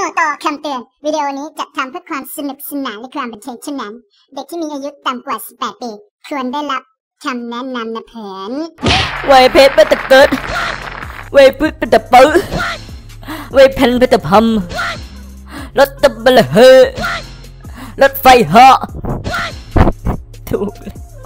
ต่อคำเตือนวิดีโอนี้จัดทำเพื่อความสนุกสนานและความบันเทิงเท่านั้นเด็กที่มีอายุต่ำกว่า 18 ปีควรได้รับคำแนะนำนะเพื่อนไวเพชรเป็นตะเกิดไวพืชเป็นตะปื้อไวเพนเป็นตะพำรถตะเบลเฮรถไฟเหาะถูก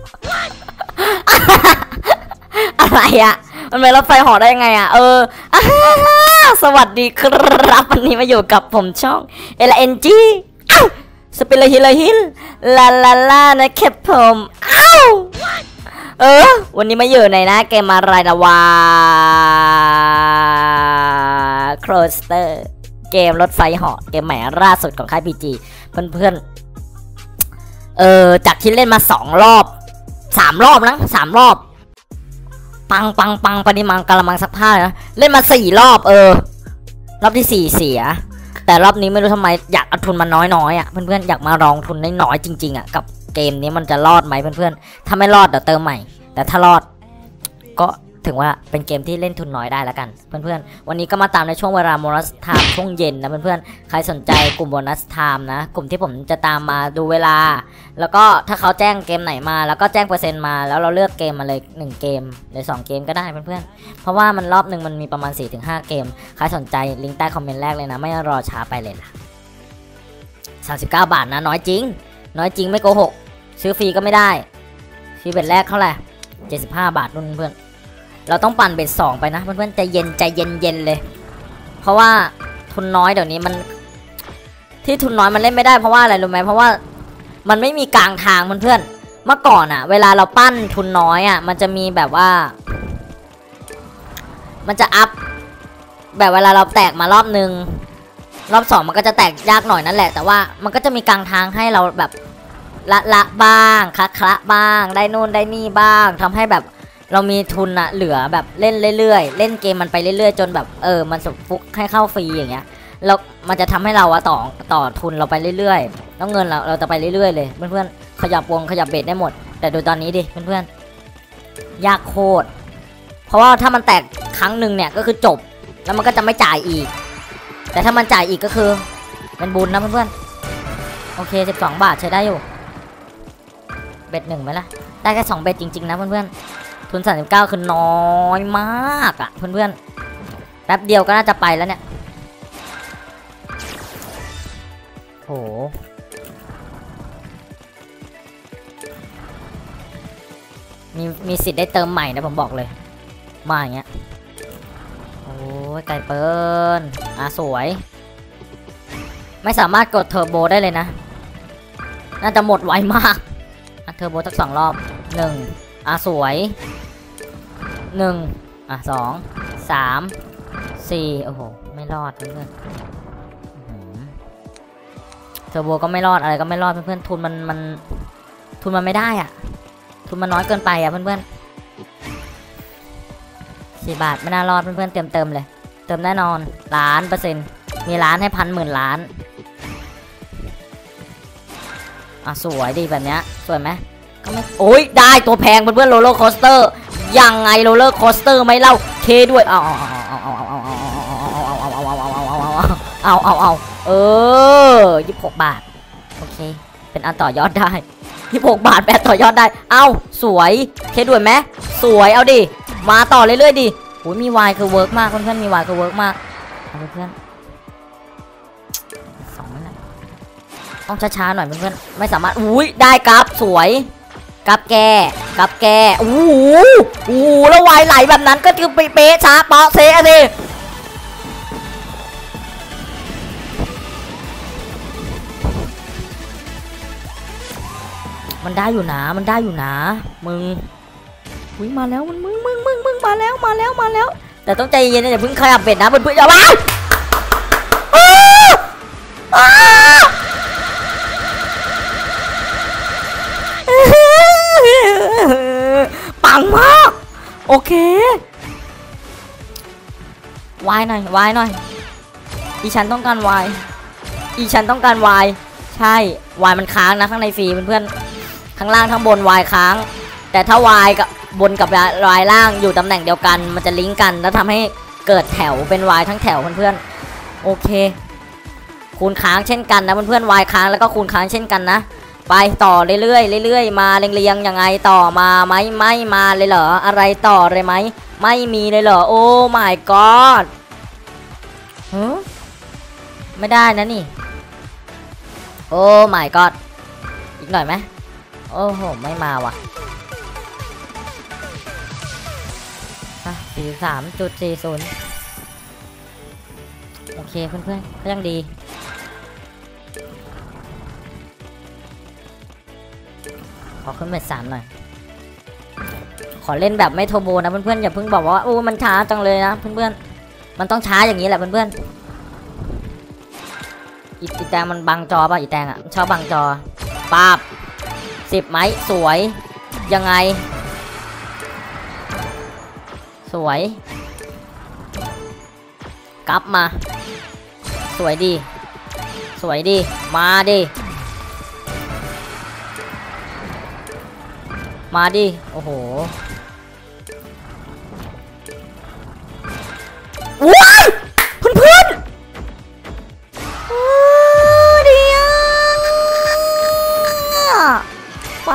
อะไรอ่ะมันเป็นรถไฟเหาะได้ยังไงอ่ะสวัสดีครับวันนี้มาอยู่กับผมช่องLNGสเปรย์ฮิลลานะครับผมวันนี้มาอยู่ในนะเกมอะไรนะวะโครสเตอร์เกมรถไฟเหาะเกมใหม่ล่าสุดของค่าย PG เพื่อนจากที่เล่นมา2 รอบ3 รอบนะ3 รอบปังปฏิมังกะละมังซักผ้านะเล่นมา4 รอบรอบที่4เสียแต่รอบนี้ไม่รู้ทำไมอยากเอาทุนมาน้อยอ่ะเพื่อนๆอยากมาลองทุนน้อยจริงๆอ่ะกับเกมนี้มันจะรอดไหมเพื่อนๆถ้าไม่รอดเดี๋ยวเติมใหม่แต่ถ้ารอดก็ถึงว่าเป็นเกมที่เล่นทุนน้อยได้แล้วกันเพื่อนๆวันนี้ก็มาตามในช่วงเวลาโบนัสไทม์ช่วงเย็นนะเพื่อนๆใครสนใจกลุ่มโบนัสไทม์นะกลุ่มที่ผมจะตามมาดูเวลาแล้วก็ถ้าเขาแจ้งเกมไหนมาแล้วก็แจ้งเปอร์เซ็นต์มาแล้วเราเลือกเกมมาเลย1 เกมหรือ2 เกมก็ได้เพื่อนๆเพราะว่ามันรอบหนึ่งมันมีประมาณ 4-5 เกมใครสนใจลิงก์ใต้คอมเมนต์แรกเลยนะไม่รอช้าไปเลยล่ะ39 บาทนะน้อยจริงไม่โกหกซื้อฟรีก็ไม่ได้ฟรีเบ็ดแรกเท่าไหร่75 บาทนู่นเพื่อนเราต้องปั่นเบ็ด2ไปนะเพื่อนๆใจเย็นเลยเพราะว่าทุนน้อยเดี๋ยวนี้มันที่ทุนน้อยมันเล่นไม่ได้เพราะว่าอะไรรู้ไหมเพราะว่ามันไม่มีกลางทางเพื่อนๆเมื่อก่อนอะเวลาเราปั้นทุนน้อยอะมันจะมีแบบว่ามันจะอัพแบบเวลาเราแตกมารอบนึงรอบ2มันก็จะแตกยากหน่อยนั่นแหละแต่ว่ามันก็จะมีกลางทางให้เราแบบละบ้างคะบ้างได้นู่นได้นี่บ้างทำให้แบบเรามีทุนอะเหลือแบบเล่นเรื่อยๆเล่นเกมมันไปเรื่อยๆจนแบบมันสุกฟุกให้เข้าฟรีอย่างเงี้ยแล้วมันจะทำให้เราอะต่อทุนเราไปเรื่อยๆแล้วเงินเราจะไปเรื่อยๆเลยเพื่อนๆขยับวงขยับเบ็ดได้หมดแต่ดูตอนนี้ดิเพื่อนๆยากโคตรเพราะว่าถ้ามันแตกครั้งหนึ่งเนี่ยก็คือจบแล้วมันก็จะไม่จ่ายอีกแต่ถ้ามันจ่ายอีกก็คือเป็นบุญนะเพื่อนๆโอเค12 บาทใช้ได้อยู่เบ็ด1ไหมล่ะได้แค่2 เบ็ดจริงๆนะเพื่อนๆทุน39คือน้อยมากอ่ะเพื่อนๆแป๊บเดียวก็น่าจะไปแล้วเนี่ยโหมีสิทธิ์ได้เติมใหม่นะผมบอกเลยมาอย่างเงี้ยโอ้ยไกลเปินสวยไม่สามารถกดเทอร์โบได้เลยนะน่าจะหมดไวมากเทอร์โบสัก2 รอบ1สวย1 2 3 4โอ้โหไม่รอดเพื่อนเทอร์โบก็ไม่รอดอะไรก็ไม่รอดเพื่อนๆทุนมันไม่ได้อ่ะทุนมันน้อยเกินไปอ่ะเพื่อนๆ4 บาทไม่น่ารอดเพื่อนๆเติมเลยเติมแน่นอน1,000,000%มีล้านให้1,000,000 ล้านสวยดีแบบเนี้ยสวยไหมก็ไม่โอ้ยได้ตัวแพงเพื่อนๆโรลเลอร์โคสเตอร์ยังไงโรลเลอร์โคสเตอร์ไม่เล่าเคด้วยเอา26 บาทโอเคเป็นอันต่อยอดได้26 บาทแปดต่อยอดได้สวยเคด้วยไหมสวยเอาดิมาต่อเรื่อยๆดิโอ้ยมีวายคือเวิร์กมากเพื่อนๆมีวายคือเวิร์กมากเพื่อน2นั่นแหละต้องช้าๆหน่อยเพื่อนๆไม่สามารถอุ้ยได้กราฟสวยกราฟแกโอ้โหแล้ววายไหลแบบนั้นก็คือเป๊ะช้าเปาะเซะดิมันได้อยู่นะมึงอุ้ยมาแล้วมึงมาแล้วแต่ต้องใจเย็นนะอย่าเพิ่งขยับเบ็ดนะเพื่อนๆอย่ามาปังมากโอเควายหน่อยอีฉันต้องการวายใช่วายมันค้างนะข้างในฟรีเพื่อนๆข้างล่างทั้งบนวายค้างแต่ถ้าวายกับบนกับวายล่างอยู่ตำแหน่งเดียวกันมันจะลิงก์กันแล้วทำให้เกิดแถวเป็นวายทั้งแถวเพื่อนๆโอเคคูณค้างเช่นกันนะเพื่อนๆ y ค้างแล้วก็คูณค้างเช่นกันนะไปต่อเรื่อยๆเรื่อยๆมาเรียงๆยังไงต่อมาไหมไม่มาเลยเหรออะไรต่อเลยไหมไม่มีเลยเหรอโอ้ my god ไม่ได้นะนี่โอ้ my god อีกหน่อยไหมโอ้โหไม่มาว่ะ43.40โอเคเพื่อนๆก็ยังดีขอขึ้นเบ็ด3หน่อยขอเล่นแบบไม่โทโบนะเพื่อนๆอย่าเพิ่งบอกว่าโอ้มันช้าจังเลยนะเพื่อนๆมันต้องช้าอย่างนี้แหละเพื่อนๆอีแตงมันบังจอป่ะอีแตงอ่ะชอบบังจอป๊าบ10ไหมสวยยังไงสวยกลับมาสวยดีสวยดีมาดิมาดิโอ้โหว้ายเพื่อนๆเดียวไป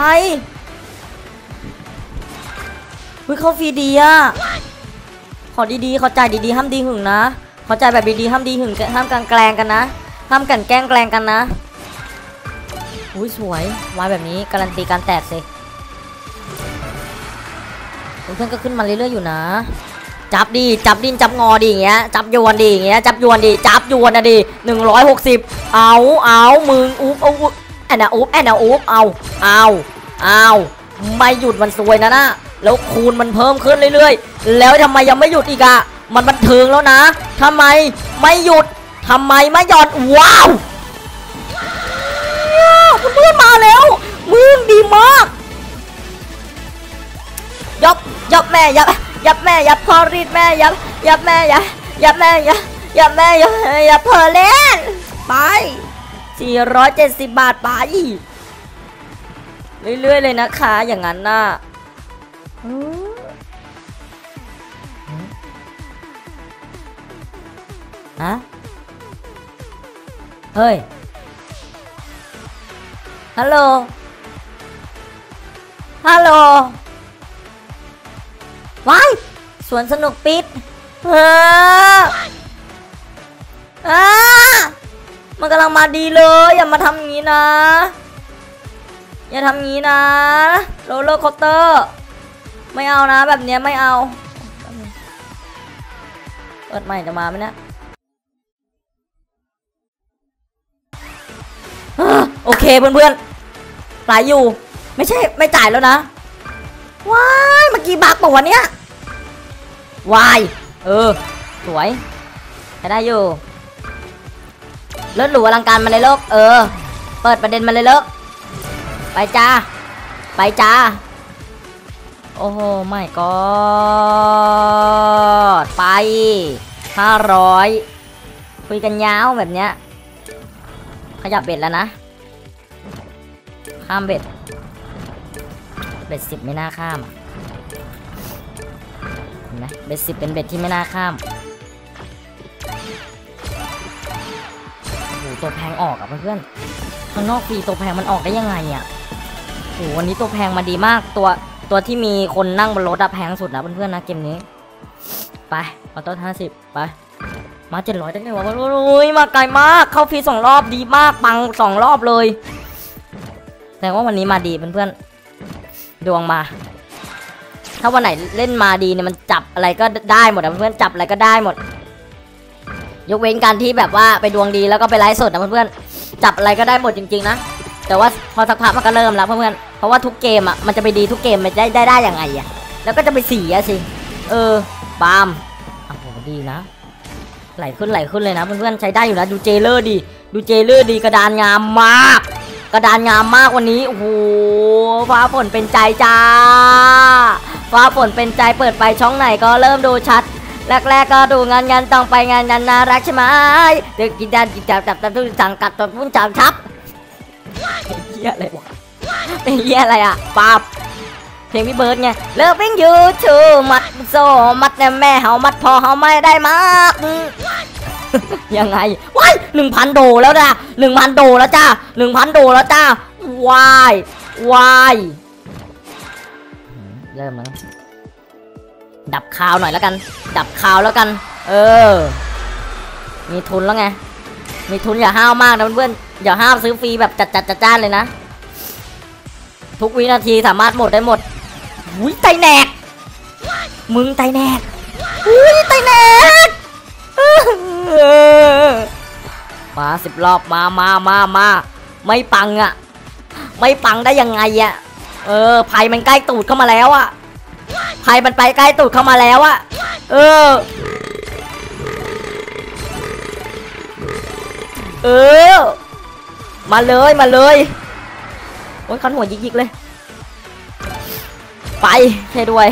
เข้าฟรีดีอะขอดีๆขอจ่ายดีๆห้ามดีหึงนะขอจ่ายแบบดีๆห้ามดีหึงห้ามกลางแกล้งกันนะห้ามกันแกล้งกันนะอุ้ยสวยวายแบบนี้การันตีการแตกสิเพื่อนก็ขึ้นมาเรื่อยๆอยู่นะจับดิจับดินจับงอดิอย่างเงี้ยจับยวนดิอย่างเงี้ยจับยวนดิจับยวนนะดิ160เอามึงอุ๊บแอนนาอุ๊บเอาไม่หยุดมันสวยนะแล้วคูณมันเพิ่มขึ้นเรื่อยๆแล้วทำไมยังไม่หยุดอีกอะมันบันเทิงแล้วนะทำไมไม่หยุดทำไมไม่หย่อนว้าวเพื่อนมาแล้วมึงดีมากยับแม่ยับแม่ยับพอรีดแม่ยับแม่ยับแม่ยับเพอเล่นไป470 บาทไปเรื่อยๆเลยนะคะอย่างนั้นน่ะฮะเฮ้ยฮัลโหลว้ายสวนสนุกปิดมันกำลังมาดีเลยอย่ามาทำอย่างนี้นะอย่าทำอย่างนี้นะโรลเลอร์โคสเตอร์ไม่เอานะแบบเนี้ยไม่เอาเปิดใหม่จะมาไหมเนี่ยโอเคเพื่อนๆหลายอยู่ไม่ใช่ไม่จ่ายแล้วนะว้ายเมื่อกี้บักบอกว่าเนี้ยวายสวยใช้ได้อยู่เลิศหรูอลังการมาเลยโลกเปิดประเด็นมาเลยเลิกไปจ้าโอ้โหไม่ก็ไป500คุยกันยาวแบบเนี้ยขยับเบ็ดแล้วนะข้ามเบ็ด10ไม่น่าข้ามเห็นไหมเบ็ด10เป็นเบ็ดที่ไม่น่าข้ามโอ้โหตัวแพงออกอ่ะเพื่อนข้างนอกฟรีตัวแพงมันออกได้ยังไงอ่ะโอ้โหวันนี้ตัวแพงมาดีมากตัวที่มีคนนั่งบนรถอะแพงสุดนะเพื่อนๆนะเกมนี้ไปออโต้50ไปมา700ได้ไงวะโอ้ยมาไกลมากเข้าฟรี2 รอบดีมากปัง2 รอบเลยแต่ว่าวันนี้มาดีเพื่อนๆดวงมาถ้าวันไหนเล่นมาดีเนี่ยมันจับอะไรก็ได้หมดนะเพื่อนๆจับอะไรก็ได้หมดยกเว้นการที่แบบว่าไปดวงดีแล้วก็ไปไลฟ์สดนะเพื่อนๆจับอะไรก็ได้หมดจริงๆนะแต่ว่าพอสักพักมันก็เริ่มแล้วเพื่อนๆเพราะว่าทุกเกมอ่ะมันจะไปดีทุกเกมมันได้ยังไงอ่ะแล้วก็จะไปเสียสิปาล์มโอ้โหดีนะไหลขึ้นเลยนะเพื่อนๆใช้ได้อยู่นะดูเจเลอร์ดีกระดานงามมากวันนี้โอ้โหฟ้าฝนเป็นใจจ้าฟ้าฝนเป็นใจเปิดไปช่องไหนก็เริ่มดูชัดแรกก็ดูงานต้องไปงานน่ารักใช่ไหมเด็กกินจับทุกสั่งกัดตัวพุ่งจับชับเหี้ยอะไรวะเป็นเหี้ยอะไรอ่ะป๊าบเพลงพี่เบิร์ดไงเลิฟวิ่งยูทูมัดโซมัดแม่เฮามัดพอเฮาไม่ได้มากยังไงว้าย1,000 โดแล้วนะ1,000 โดแล้วจ้า1,000 โดแล้วจ้าวายวายเริ่มแล้วดับคาวหน่อยแล้วกันดับคาวแล้วกันมีทุนแล้วไงมีทุนอย่าห้าวมากนะเพื่อนอย่าห้าวซื้อฟรีแบบจัดจ้านเลยนะทุกวินาทีสามารถหมดได้หมดอุ้ยไตแหนกมึงไตแหนกอุ้ยไตแหนกมา10 รอบมาไม่ปังอ่ะไม่ปังได้ยังไงอ่ะภัยมันใกล้ตูดเข้ามาแล้วอ่ะภัยมันไปใกล้ตูดเข้ามาแล้วอ่ะมาเลยโอ้ยคันหัวยิกเลยไปใช่ด้วย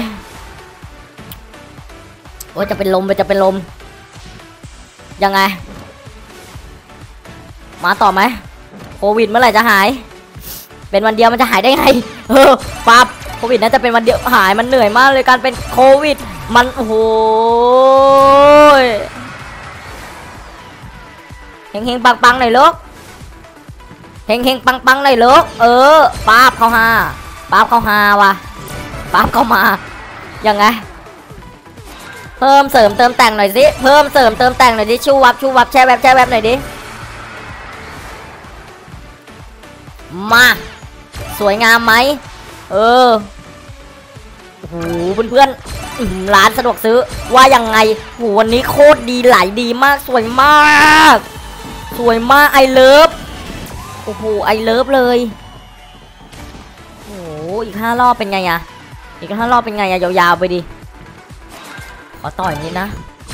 โอ้ยจะเป็นลมยังไงมาต่อไหมโควิดเมื่อไหร่จะหายเป็นวันเดียวมันจะหายได้ไงปั๊บโควิดน่าจะเป็นวันเดียวหายมันเหนื่อยมากเลยการเป็นโควิดมันโอ้โหเฮงปังหน่อยลูกเฮงปังหน่อยลูกปั๊บเข้าหาวะปั๊บเข้ามายังไงเพิ่มเสริมเติมแต่งหน่อยสิเพิ่มเสริมเติมแต่งหน่อยดิชูวับแช่แวบหน่อยดิมาสวยงามไหมโอ้โหเพื่อนร้านสะดวกซื้อว่ายังไงโหวันนี้โคตรดีไหลดีมากสวยมากไอเลิฟโอ้โหไอเลิฟเลยโอ้อีก5 รอบเป็นไงอะอีก5 รอบเป็นไงอะยาวๆไปดิขอต่อยนิดนะ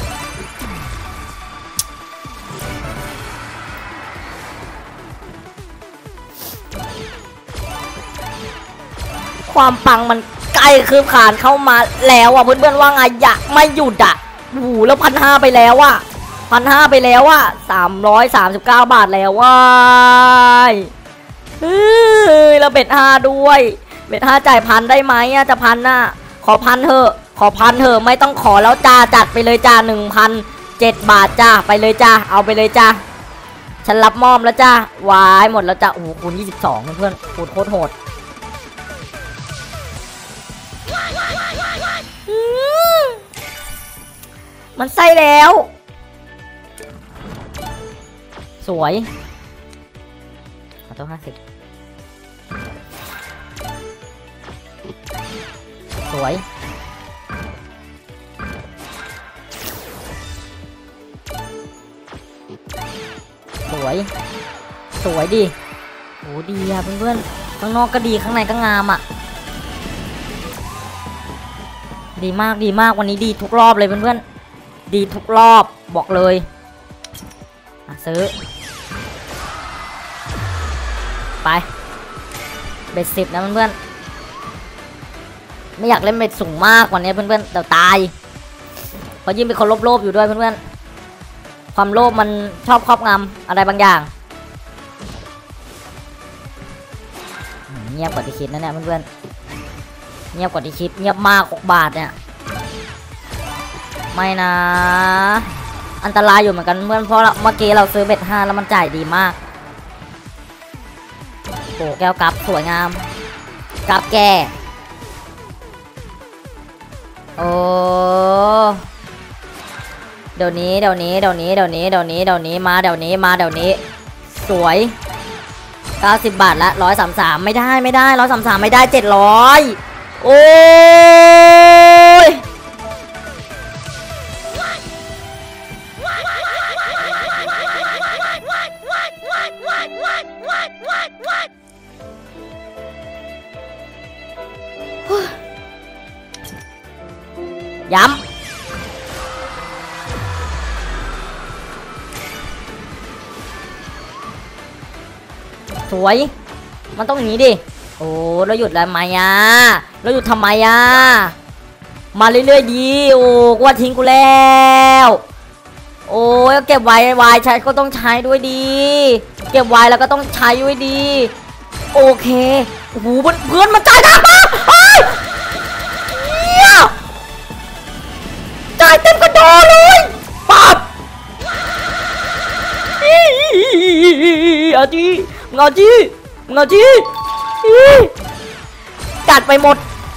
ความปังมันใกล้คืบคลานเข้ามาแล้วอ่ะเพื่อนๆว่าไงอยากไม่หยุดอ่ะโอ้โหแล้ว1,500ไปแล้วอ่ะ1,500ไปแล้วอ่ะ339 บาทแล้วว้ายแล้วเบ็ด5ด้วยเบ็ด5จ่าย1,000ได้ไหมอ่ะจะ1,000น่ะขอ1,000เถอะไม่ต้องขอแล้วจ้าจัดไปเลยจ้า1,007 บาทจ้าไปเลยจ้าเอาไปเลยจ้าฉันรับมอบแล้วจ้าวายหมดแล้วจ้าโอ้โหคูณ22เพื่อนคูณโคตรโหดมันใส่แล้วสวยขอโทษ50สวยดิโหดีอะเพื่อนๆข้างนอกก็ดีข้างในก็งามอะดีมากวันนี้ดีทุกรอบเลยเพื่อนๆดีทุกรอบบอกเลยซื้อไปเบ็ด10นะเพื่อนๆไม่อยากเล่นเบ็ดสูงมากกว่านี้เพื่อนๆเดี๋ยวตายเพราะยิ่งเป็นคนโลภอยู่ด้วยเพื่อนๆความโลภมันชอบครอบงำอะไรบางอย่างเงียบกว่าที่คิดนะเนี่ยเพื่อนๆเงียบกว่าที่คิดเงียบมาก6 บาทเนี่ยไม่นะอันตรายอยู่เหมือนกันเพื่อนเพราะเมื่อกี้เราซื้อเบ็ด5แล้วมันจ่ายดีมากโอ้แก้วกับสวยงามกับแก่โอ้เดี๋ยวนี้มาเดี๋ยวนี้สวย90 บาทละ133ไม่ได้133ไม่ได้700โอ้ยย้ำสวยมันต้องอย่างนี้ดิโอ้เราหยุดแล้วไหมอ่ะเราหยุดทำไมอ่ะมาเรื่อยๆดีโอ้กูว่าทิ้งกูแล้วโอ้ยเก็บไว้ใช้ก็ต้องใช้ด้วยดีเก็บไว้แล้วก็ต้องใช้ด้วยดีโอเคโอ้โหเพื่อนมันจ่ายหนักมากจ่ายเต็มกระโดดเลยปั๊บเงาจี้จัดไปหมด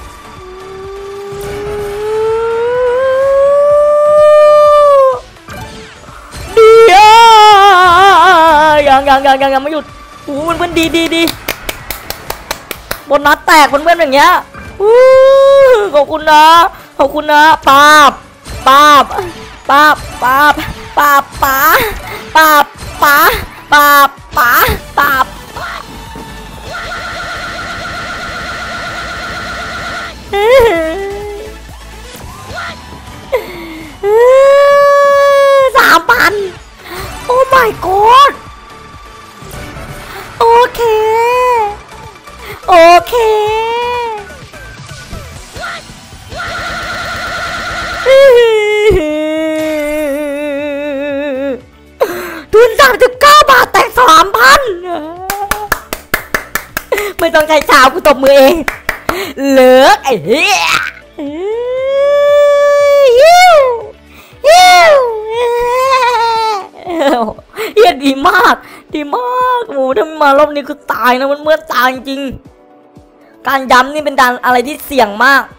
ยังไม่หยุดโอ้เพื่อนดีบนนัดแตกเพื่อนอย่างเงี้ยขอบคุณนะปาบ3,000 โอ้ my god โอเคทุน39 บาทแตก 3,000 ไม่ต้องใช้ชาวกูตบมือเองเลิกไอ้เหี้ยดีมากโอ้ถ้ามารอบนี้คือตายนะเมื่อตายจริงการย้ำนี่เป็นการอะไรที่เสี่ยงมาก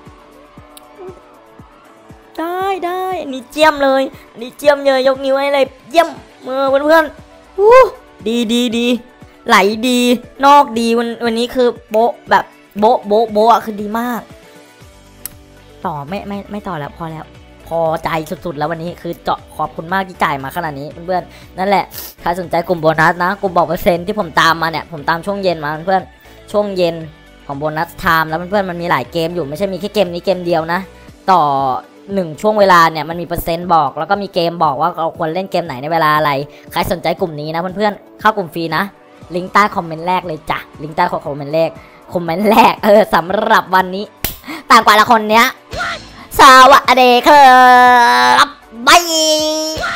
ได้อันนี้เจียมเลยยกนิ้วให้เลยเยี่ยมเพื่อนดีไหลดีนอกดีวันนี้คือโบ๊ะแบบโบ๊ะคือดีมากต่อไม่ต่อแล้วพอแล้วพอใจสุดๆแล้ววันนี้คือเจาะขอบคุณมากที่จ่ายมาขนาดนี้เพื่อนๆนั่นแหละใครสนใจกลุ่มโบนัสนะกลุ่มบอกเปอร์เซ็นต์ที่ผมตามมาเนี่ยผมตามช่วงเย็นมาเพื่อนช่วงเย็นของโบนัสไทม์แล้วเพื่อนๆมันมีหลายเกมอยู่ไม่ใช่มีแค่เกมนี้เกมเดียวนะต่อ1ช่วงเวลาเนี่ยมันมีเปอร์เซ็นต์บอกแล้วก็มีเกมบอกว่าเราควรเล่นเกมไหนในเวลาอะไรใครสนใจกลุ่มนี้นะเพื่อนๆเข้ากลุ่มฟรีนะลิงก์ใต้คอมเมนต์แรกเลยจ้ะลิงก์ใต้คอมเมนต์แรกสำหรับวันนี้ต่างกว่าละคนเนี้ยสวัสดีครับบาย